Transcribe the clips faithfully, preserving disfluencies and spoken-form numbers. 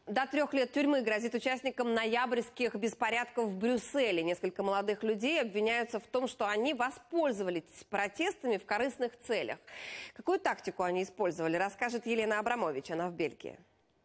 До трех лет тюрьмы грозит участникам ноябрьских беспорядков в Брюсселе. Несколько молодых людей обвиняются в том, что они воспользовались протестами в корыстных целях. Какую тактику они использовали, расскажет Елена Абрамович, она в Бельгии.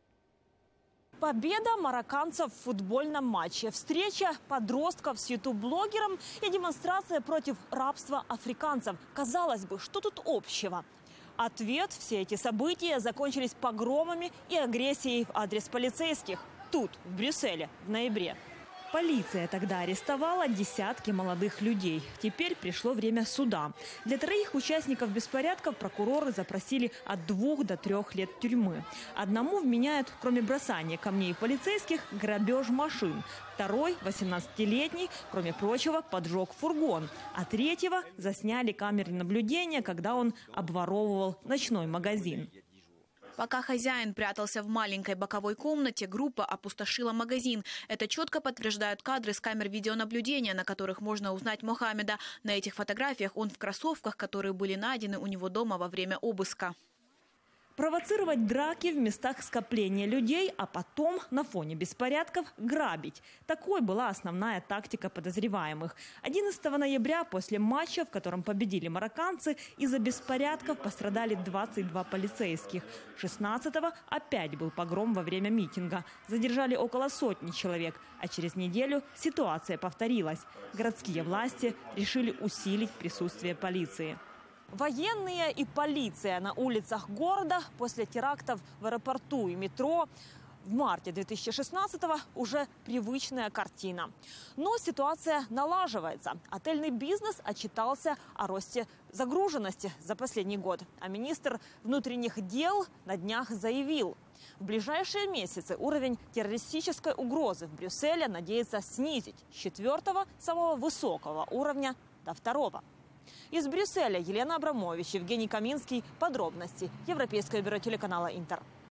Победа марокканцев в футбольном матче, встреча подростков с ютуб-блогером и демонстрация против рабства африканцев. Казалось бы, что тут общего? Ответ: все эти события закончились погромами и агрессией в адрес полицейских. Тут, в Брюсселе, в ноябре. Полиция тогда арестовала десятки молодых людей. Теперь пришло время суда. Для троих участников беспорядков прокуроры запросили от двух до трех лет тюрьмы. Одному вменяют, кроме бросания камней полицейских, грабеж машин. Второй, восемнадцатилетний, кроме прочего, поджег фургон. А третьего засняли камеры наблюдения, когда он обворовывал ночной магазин. Пока хозяин прятался в маленькой боковой комнате, группа опустошила магазин. Это четко подтверждают кадры с камер видеонаблюдения, на которых можно узнать Мохаммеда. На этих фотографиях он в кроссовках, которые были найдены у него дома во время обыска. Провоцировать драки в местах скопления людей, а потом на фоне беспорядков грабить. Такой была основная тактика подозреваемых. одиннадцатого ноября после матча, в котором победили марокканцы, из-за беспорядков пострадали двадцать два полицейских. шестнадцатого опять был погром во время митинга. Задержали около сотни человек, а через неделю ситуация повторилась. Городские власти решили усилить присутствие полиции. Военные и полиция на улицах города после терактов в аэропорту и метро в марте две тысячи шестнадцатого уже привычная картина. Но ситуация налаживается. Отельный бизнес отчитался о росте загруженности за последний год. А министр внутренних дел на днях заявил: в ближайшие месяцы уровень террористической угрозы в Брюсселе надеется снизить с четвертого, самого высокого уровня, до второго. Из Брюсселя Елена Абрамович, Евгений Каминский. Подробности. Европейское бюро телеканала «Интер».